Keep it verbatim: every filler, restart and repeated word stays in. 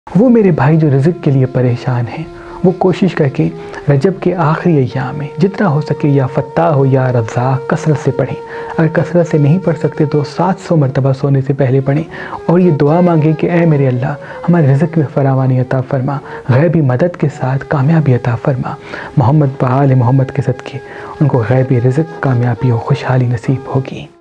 वो मेरे भाई जो रिज़्क़ के लिए परेशान हैं, वो कोशिश करके रजब के आखिरी अय्याम में जितना हो सके या फ़त्ताह हो या रज़्ज़ाक़ कसरत से पढ़ें। अगर कसरत से नहीं पढ़ सकते तो सात सौ मरतबा सोने से पहले पढ़ें और ये दुआ मांगें कि ऐ मेरे अल्लाह, हमारे रिज़्क़ में फरावानी अता फ़रमा, ग़ैबी मदद के साथ कामयाबी अता फ़रमा। मोहम्मद व आले मोहम्मद के सदक़े उनको ग़ैबी रिज़्क़, कामयाबी और खुशहाली नसीब होगी।